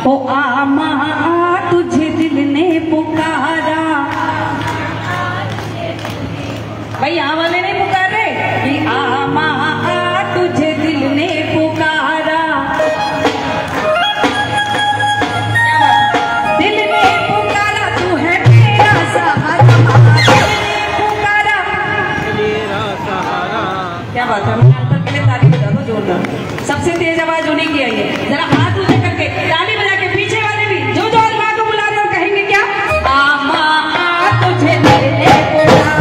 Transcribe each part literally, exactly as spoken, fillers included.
ओ आमा तुझे दिल ने पुकारा। भाई यहाँ वाले नहीं पुकार रहे कि आमा तुझे दिल ने पुकारा, दिल ने पुकारा तू है मेरा सहारा, दिल ने पुकारा मेरा सहारा। क्या बात है, मैं अंतर के लिए ताली बजा दो जोरदार। सबसे तेज आवाज उन्हीं की आई है, जरा हाथ ऊंचे करके ताली बजा के पीछे वाले भी जो जो अल्लाह को बुला रहे हो कहेंगे क्या, आमा तुझे दिल ने पुकारा।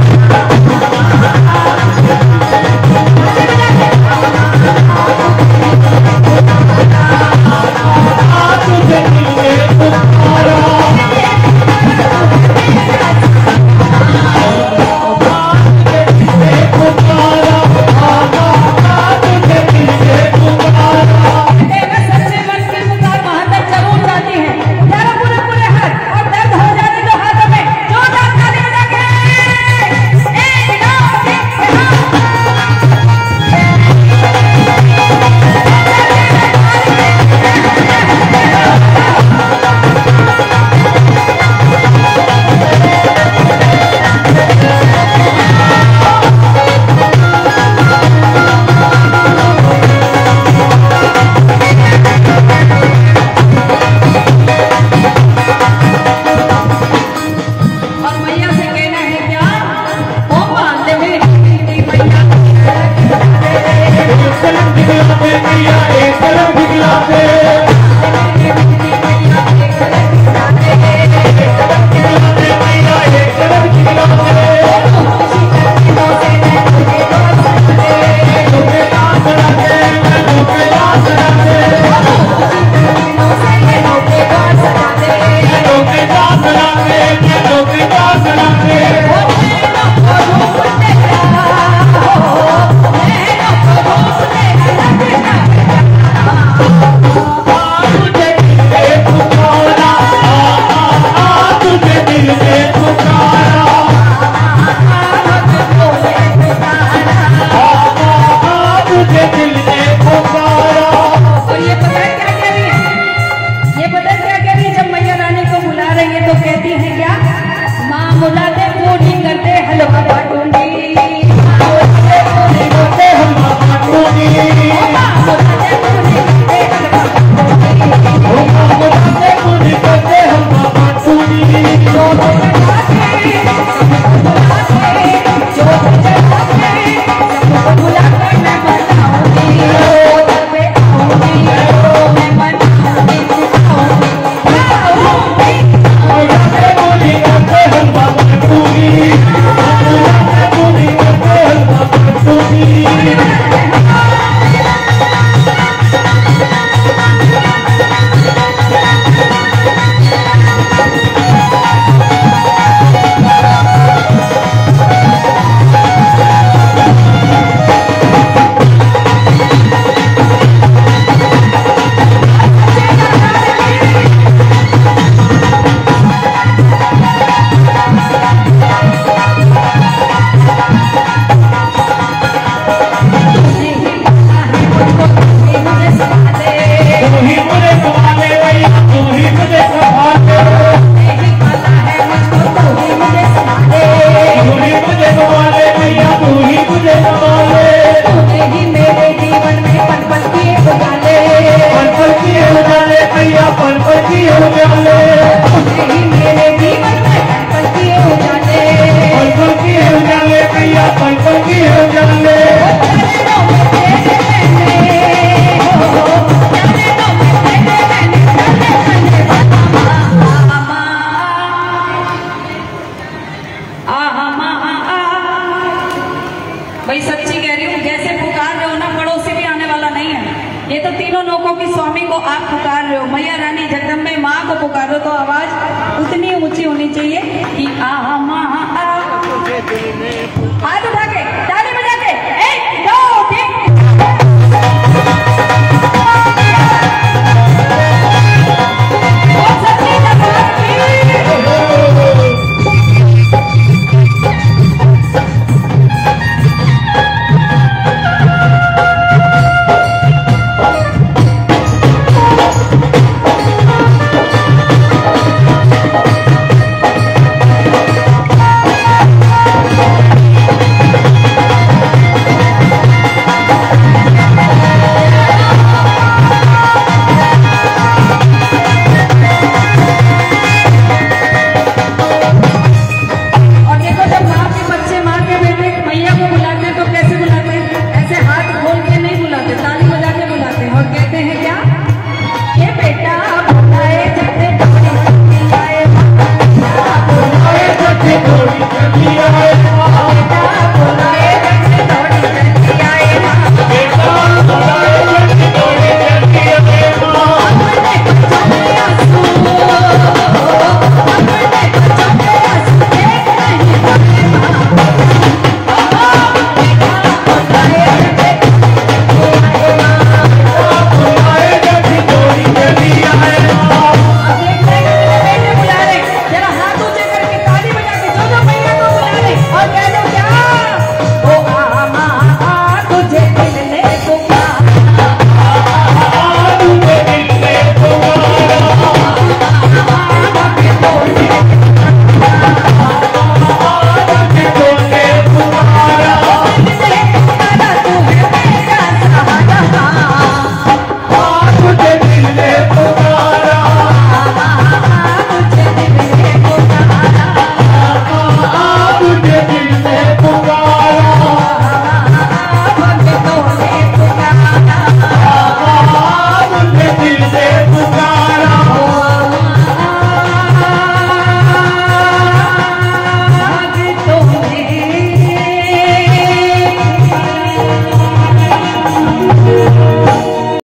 भाई सच्ची कह रही हूँ, जैसे पुकार रहे हो ना पड़ोसी भी आने वाला नहीं है। ये तो तीनों लोगों की स्वामी को आप पुकार रहे हो, मैया रानी जगदम्बे माँ को पुकार रहे हो, तो आवाज उतनी ऊंची होनी चाहिए कि आ माँ आ।